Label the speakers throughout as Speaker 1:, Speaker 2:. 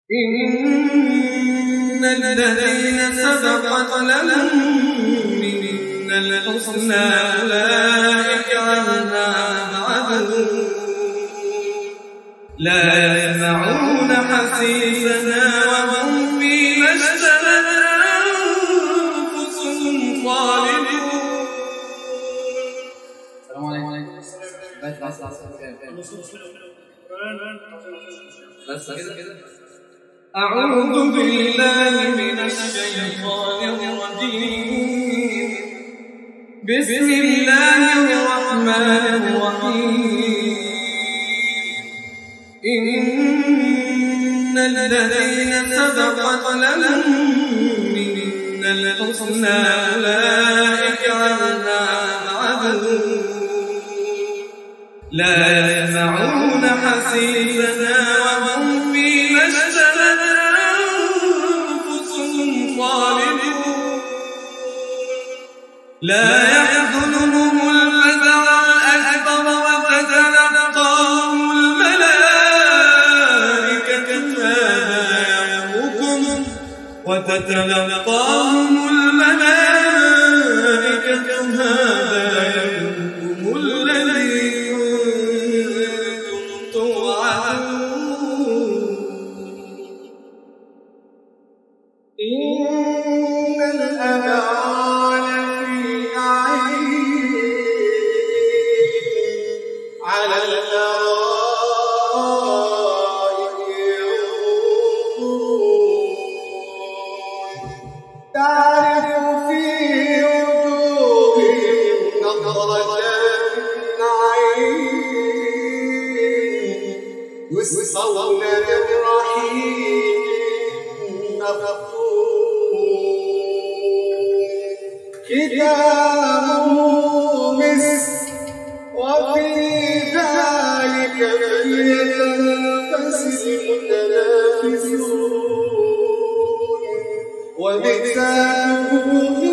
Speaker 1: إن الذين سبقت لهم منا الحسنى أولئك عنها مبعدون لا يسمعون حسيسنا وهم فيما اشتهت أنفسهم خالدون. أعوذ بالله من الشيطان الرجيم. بسم الله الرحمن الرحيم. إن الذين سبقت لهم منا الحسنى أولئك عنها مبعدون لا يسمعون حسيسنا وهم فيما اشتهت أنفسهم خالدون لا يحزنهم الفزع الأكبر وتتلقاهم الملائكة هذا يومكم الذي كنتم توعدون. إن الأبرار لفي نعيم على تعرف في وجوههم نضرة النعيم يسقون من رحيق مختوم ختامه مسك وفي ذلك فليتنافس المتنافسون ومزاجه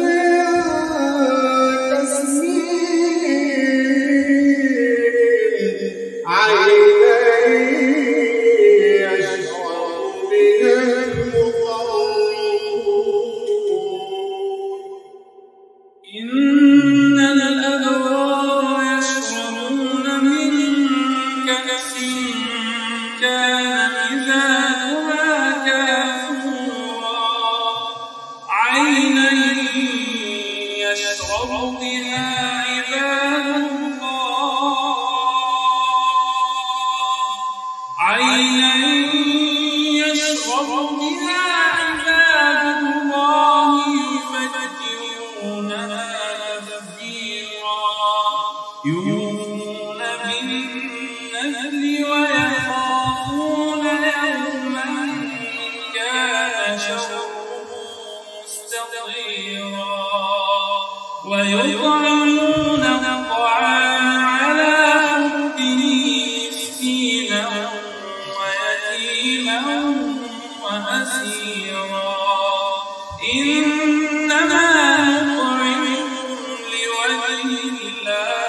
Speaker 1: تسنيم عينا يشرب بها المقربون. إن الأبرار يشربون من كأس كان مزاجها كافورا عينا يشرب بها عباد الله عينا يشرب بها عباد الله يفجرونها تفجيرا يوفون بالنذر ويخافون يوما كان شره ويطعمون الطعام على حبه مسكينا ويتيما وأسيرا إنما نطعمكم لوجه الله